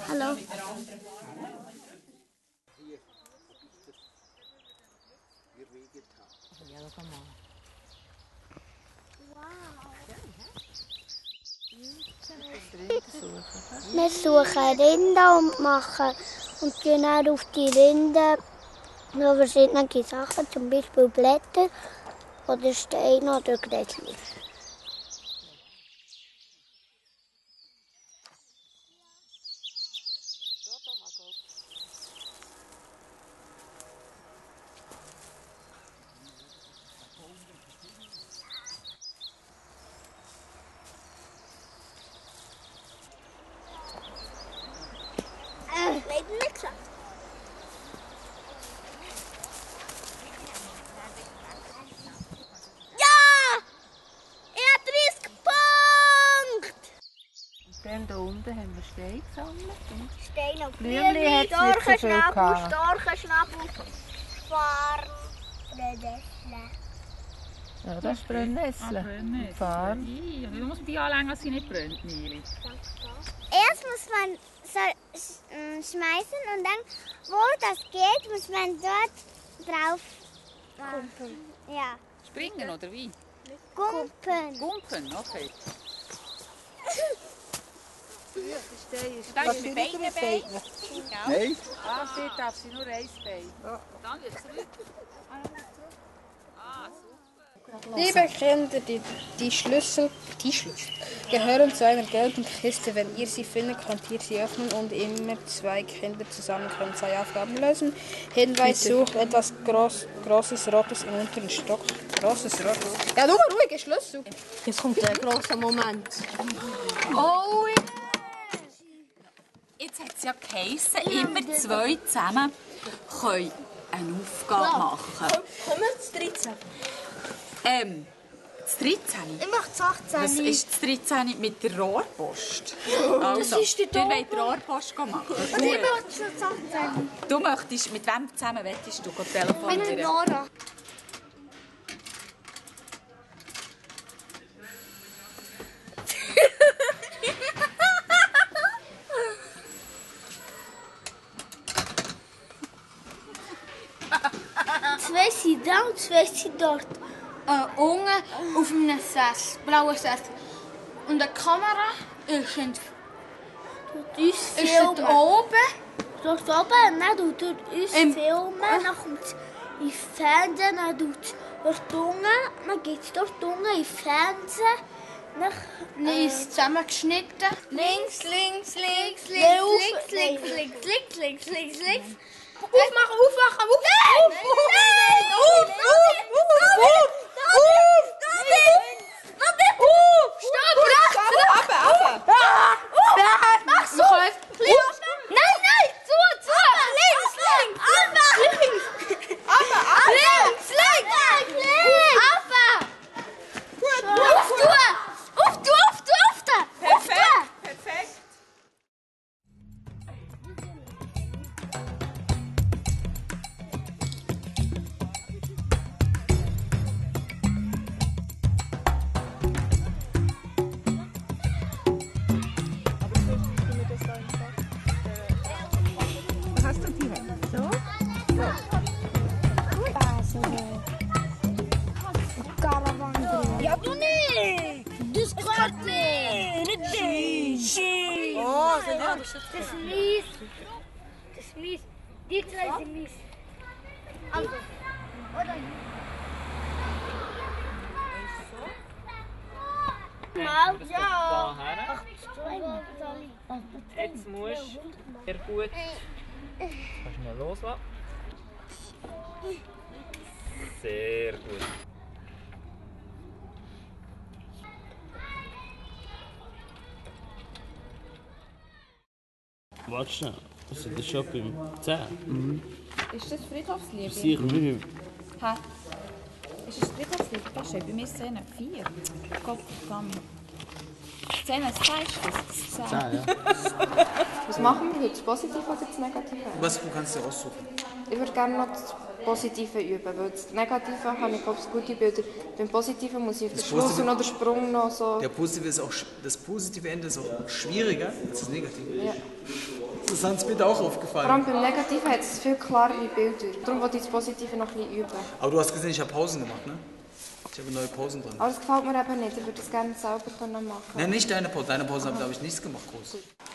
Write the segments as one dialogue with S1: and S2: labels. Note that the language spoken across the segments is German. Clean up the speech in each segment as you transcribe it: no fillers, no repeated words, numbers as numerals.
S1: Hallo. Wir suchen Rinder und machen und gehen dann auf die Rinder noch verschiedene Sachen, zum Beispiel Blätter oder Steine oder Gräschen. Leider nicht geschafft. Ja! Ich habe 30 Punkte!
S2: Und dann hier unten haben wir Steine gesammelt.
S1: Steine und
S2: Blümchen hat es nicht so viel gehabt.
S1: Storchenschnabel, Farn, Brennnessel.
S2: Ja, das ist Brennnessel.
S3: Brennnessel.
S2: Farn.
S3: Du musst die anlegen, dass sie nicht brennt, Nili.
S1: Erst muss man schmeißen und dann, wo das geht, muss man dort drauf kumpen. Ja.
S3: Springen oder wie?
S1: Kumpen.
S3: Gumpen, okay.
S2: Da ist mit beiden Beinen.
S4: Nein.
S2: Ah, dort darf sie nur ein Bein.
S3: Dann wird zurück.
S5: Liebe Kinder, die Schlüssel gehören zu einer gelben Kiste. Wenn ihr sie findet, könnt ihr sie öffnen und immer 2 Kinder zusammen können 2 Aufgaben lösen. Hinweis, sucht etwas Großes Rotes im unteren Stock. Großes Rotes. Ja, nur mal ruhig, Schlüssel.
S6: Jetzt kommt der große Moment.
S3: Oh yes! Jetzt hat es ja geheissen, immer 2 zusammen können eine Aufgabe machen.
S6: Kommen wir zu 13.
S3: Das 13.
S1: Ich mache das 18.
S3: Was ist das 13. mit der Rohrpost? Also,
S6: ist die
S3: du willst die Rohrpost machen.
S1: Ich mache das 18.
S3: Du möchtest, mit wem zusammen möchtest du telefonieren?
S1: Mit Nora. Zwei sind da und 2 sind dort.
S6: Unten auf einem Sessel, blauen Sessel. Und die Kamera ist
S1: Uns
S6: dort
S1: filmen.
S6: oben.
S1: Dort oben, dann tut uns filmen, dann kommt es ins Fernsehen, dann tut es dort unten, dann geht es dort unten ins Fernsehen.
S6: Dann ist es zusammengeschnitten.
S1: Links, links, links, links, links, links, links, links, links, links, links.
S6: Aufmachen, aufmachen,
S1: Das ist mies. Das ist mies. Die 2 sind mies. Also, oder mal. Ja.
S7: Jetzt musst du sehr gut. Kannst du mal loslassen. Sehr gut.
S8: Warte schnell. Also das ist schon beim 10.
S3: Ist das Friedhofsliebe?
S8: Sicher, wie viel?
S3: Hä? Ist das Friedhofsliebe? Das ist bei mir Szene 4. Gott, verdammt. Szene 2 ist das?
S8: 10, ja.
S9: Was machen wir heute? Das Positive oder das Negative?
S4: Was du kannst dir aussuchen.
S3: Ich würde gerne noch das Positive üben, weil das Negative habe ich, glaube ich, gute Bilder. Beim Positiven muss ich auf den Schluss und noch den Sprung noch so...
S4: Das positive Ende ist auch schwieriger als das Negative.
S3: Ja.
S4: Das ist uns bitte auch aufgefallen.
S3: Vor allem beim Negativen hat es viel klarere Bilder. Darum wollte ich das Positive noch ein bisschen üben.
S4: Aber du hast gesehen, ich habe Pausen gemacht, ne? Ich habe neue Pausen drin.
S3: Aber das gefällt mir eben nicht. Ich würde das gerne selber machen.
S4: Nein, nicht deine Pause. Deine Pause habe ich nichts gemacht, groß.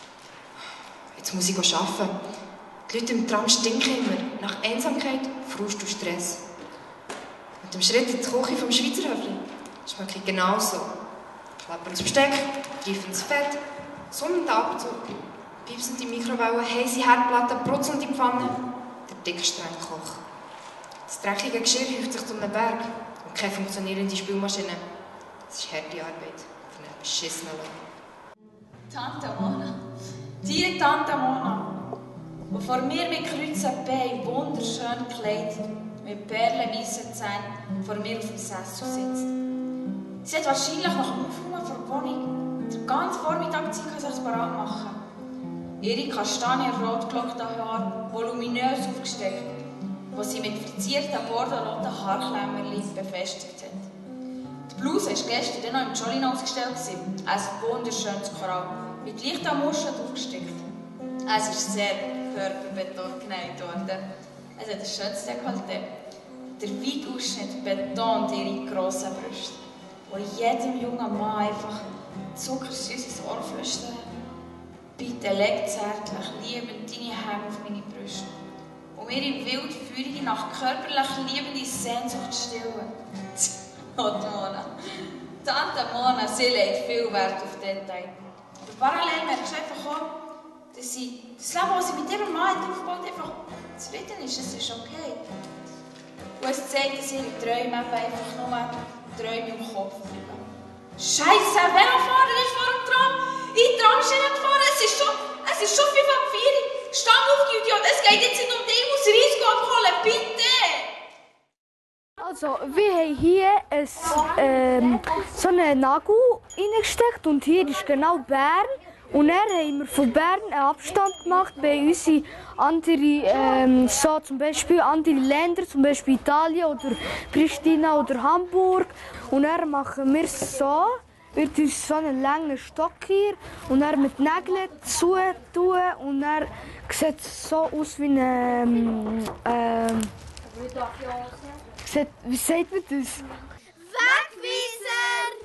S3: Jetzt muss ich arbeiten. Die Leute im Tram stinken immer. Nach Einsamkeit, Frust und Stress. Mit dem Schritt in die Küche vom Schweizer Höfli schmecke ich genauso. Klapperndes Besteck, reifendes Fett, sonnender Abzug, piepsende Mikrowelle, heiße Herdplatten, brutzelnde Pfanne, der dicke strenge Koch. Das dreckige Geschirr häuft sich zu einem Berg und keine funktionierende Spülmaschine. Es ist harte Arbeit für einen beschissenen Lohn.
S9: Tante Mona. Die Tante Mona. Und vor mir mit kreuzten Beinen, wunderschön gekleidet, mit perlenweißen Zähnen, vor mir auf dem Sessel sitzt. Sie hat wahrscheinlich nach dem Aufräumen der Wohnung den ganzen Vormittag Zeit, sich bereit machen. Ihre kastanienrot gelockten Haare, voluminös aufgesteckt, die sie mit verzierten borderoten Haarklemmerchen befestigt hat. Die Bluse war gestern noch im Jolino ausgestellt, ein wunderschönes Korall, mit leichter Muschel aufgestickt. Es ist sehr körperbetont genäht worden. Es hat ein schönes Dekolleté. Der weite Ausschnitt betont ihre grossen Brüste, die jedem jungen Mann einfach zuckersüßes Ohr flüstern. Bitte leg zärtlich, liebend deine Hände auf meine Brüste, um ihre wilde Führung nach körperlich liebende Sehnsucht zu stillen. Oh, Mona. Tante Mona, sie legt viel Wert auf Details. Aber parallel merkst du einfach auch, dass sie das Leben, das sie mit ihrem Mann aufbaut, einfach zufrieden ist. Es ist okay. Und es zeigt, dass ihre Träume einfach nur Träume im Kopf bleiben. Scheisse, Velofahrer ist vor dem Tram. In die Tramschiene gefahren. Es ist schon 5 ab 4. Stang auf, die Idiot. Es geht jetzt nicht um dich. Ich muss Risiko abholen. Bitte.
S10: Also, wir haben hier so einen Nagel reingesteckt und hier ist genau Bern. Und dann haben wir von Bern einen Abstand gemacht bei unseren anderen, so zum Beispiel andere Länder, zum Beispiel Italien oder Pristina oder Hamburg. Und dann machen wir so, wird uns so einen langen Stock hier und dann mit Nägeln zu tun und dann sieht es so aus wie ein, wie sagt man das?
S1: Wegweiser!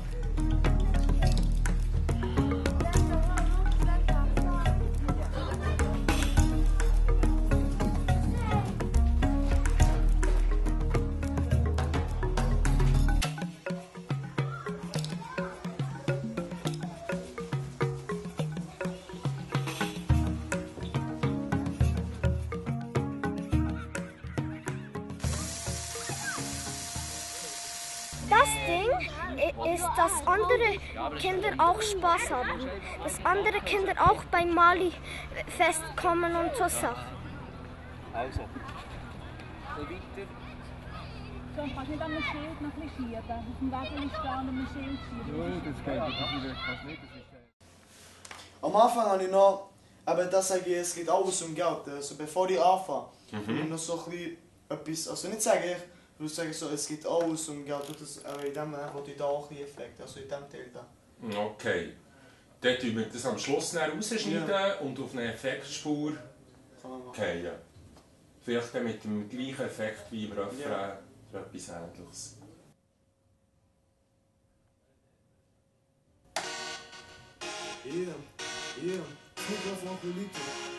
S1: Das Ding ist, dass andere Kinder auch Spaß haben. Dass andere Kinder auch beim Mali-Fest kommen und so Sachen.
S7: Also, weiter.
S2: So, kannst du nicht an einem Schild noch ein bisschen schieben? Auf dem Weg stehen und an einem Schild schieben?
S11: Ja, das geht. Das nicht. Am Anfang habe ich noch, aber das sage ich, es geht alles um Geld. Also bevor ich anfange, will ich noch so ein bisschen etwas, also nicht sagen, ich würde sagen, so, es geht alles um Geld. Das, aber in dem wollte ich da auch ein bisschen Effekt, also in diesem Teil da.
S12: Okay. Dann tun wir das am Schluss rausschneiden und auf eine Effektspur fallen. Vielleicht dann mit dem gleichen Effekt wie im Refrain oder etwas Ähnliches.
S11: Mikrofon für Leute.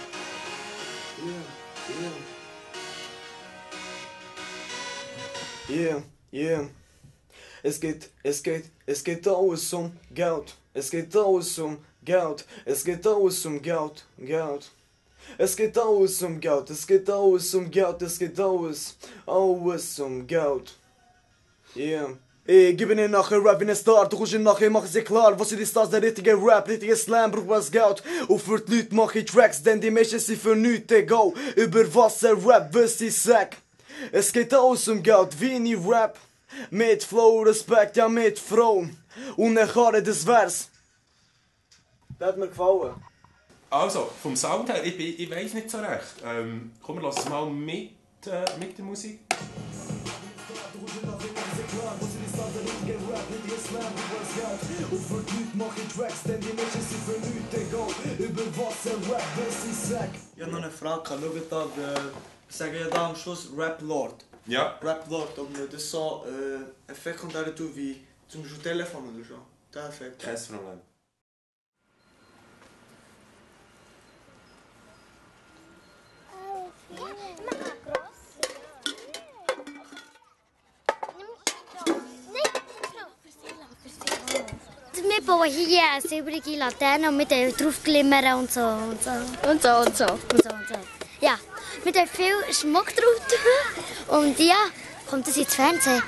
S11: Es geht alles um Geld. Es geht alles um Geld. Es geht alles um Geld. Es geht alles um Geld. Es geht alles um Geld. Es geht alles um Geld. Ich gebe ihnen nachher Rap in den Start, du kommst ihnen nachher, mach sie klar, was ist das, der richtige Rap, richtige Slam, braucht was Geld. Und für die Leute mach ich Tracks, denn die Menschen sind für nichts egal, über was der Rap, was ich sag. Es geht alles um Geld, wie in Rap, mit Flow, Respekt, ja mit Frau. Und ich habe das Vers. Das hat mir gefallen.
S12: Also, vom Sound her, ich weiss nicht so recht. Komm, wir lassen es mal mit der Musik.
S11: Ich habe noch eine Frage. Schaut da, sagen ja da am Schluss Rap Lord.
S12: Ja.
S11: Rap Lord, ob man das so Effekt kommt dazu wie zum Beispiel Telefon oder so. Der Effekt.
S12: Kein Problem.
S1: Wir bauen hier eine silbrige Laterne und wir haben drauf glimmern und so. Und so. Ja, wir haben viel Schmuck drauf tun. Und ja, kommt das ins Fernsehen?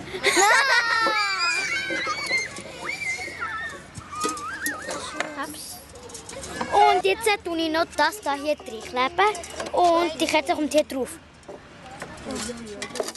S1: Und jetzt tue ich noch das hier reinkleben und die Kette kommt hier drauf.